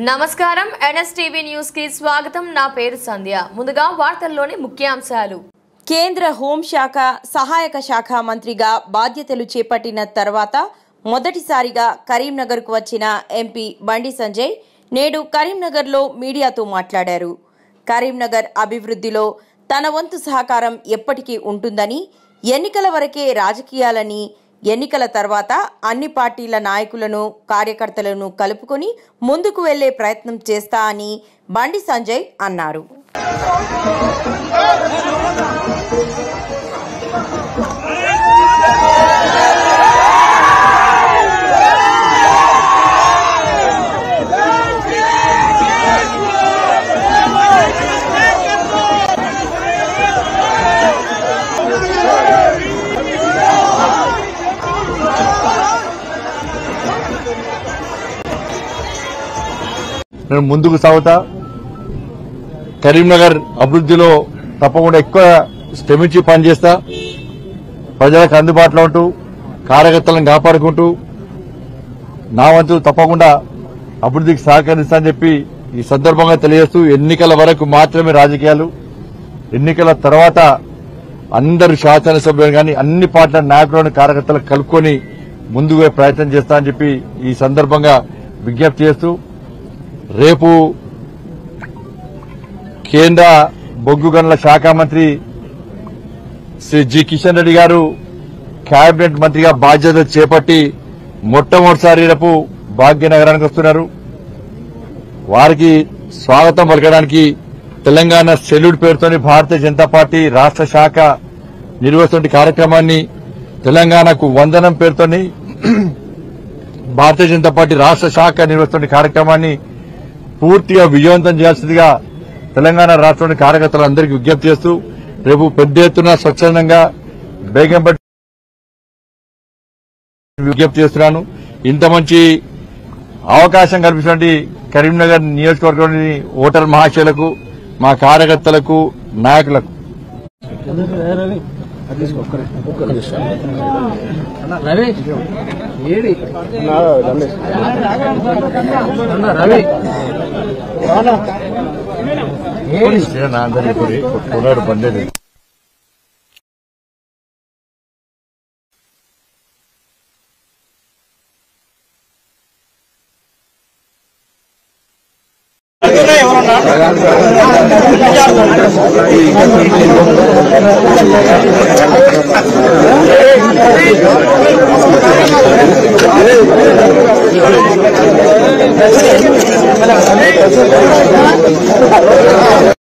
నమస్కారం NSTV news కి స్వాగతం। నా పేరు సంధ్య। ముందుగా వార్తల్లోని ముఖ్యాంశాలు। కేంద్ర హోంశాఖ సహాయక శాఖ మంత్రిగా బాధ్యతలు చేపట్టిన తర్వాత మొదటిసారిగా కరీంనగర్కు వచ్చిన ఎంపీ బండి సంజయ్ నేడు కరీంనగర్లో మీడియాతో మాట్లాడారు। కరీంనగర్ అభివృద్ధిలో తన వంతు సహకారం ఎప్పటికీ ఉంటుందని, ఎన్నికల వరకే రాజకీయాలని, ఎన్నికల తర్వాత అన్ని పార్టీల నాయకులను కార్యకర్తలను కలుపుకొని ముందుకు వెళ్లే ప్రయత్నం చేస్తా అని బండి సంజయ్ అన్నారు। నేను ముందుకు సాగుతా కరీంనగర్ అభివృద్ధిలో తప్పకుండా ఎక్కువ శ్రమించి పనిచేస్తా। ప్రజలకు అందుబాటులో ఉంటూ కార్యకర్తలను కాపాడుకుంటూ నా వంతు తప్పకుండా అభివృద్ధికి సహకరిస్తా అని చెప్పి ఈ సందర్భంగా తెలియజేస్తూ, ఎన్నికల వరకు మాత్రమే రాజకీయాలు, ఎన్నికల తర్వాత అందరు శాసనసభ్యులు కానీ అన్ని పార్టీల నాయకులను కార్యకర్తలను కలుపుకొని ముందుకు ప్రయత్నం చేస్తా అని చెప్పి ఈ సందర్భంగా విజ్ఞప్తి చేస్తూ, రేపు కేంద్ర బొగ్గు గనుల శాఖ మంత్రి శ్రీ జి కిషన్ రెడ్డి గారు కేబినెట్ మంత్రిగా బాధ్యత చేపట్టి మొట్టమొదటిసారి రేపు భాగ్యనగరానికి వస్తున్నారు। వారికి స్వాగతం పలకడానికి తెలంగాణ సెల్యూట్ పేరుతోని భారతీయ జనతా పార్టీ రాష్ట్ర శాఖ నిర్వహిస్తున్న కార్యక్రమాన్ని, తెలంగాణకు వందనం పేరుతోని భారతీయ జనతా పార్టీ రాష్ట్ర శాఖ నిర్వహిస్తున్న కార్యక్రమాన్ని పూర్తిగా విజయవంతం చేయాల్సిందిగా తెలంగాణ రాష్ట్రంలోని కార్యకర్తలందరికీ విజ్ఞప్తి చేస్తూ, రేపు పెద్ద ఎత్తున స్వచ్ఛందంగా బేగంపేట విజ్ఞప్తి చేస్తున్నాను। ఇంత మంచి అవకాశం కల్పించినటువంటి కరీంనగర్ నియోజకవర్గంలోని ఓటర్ మహాశయులకు, మా కార్యకర్తలకు, నాయకులకు పండేది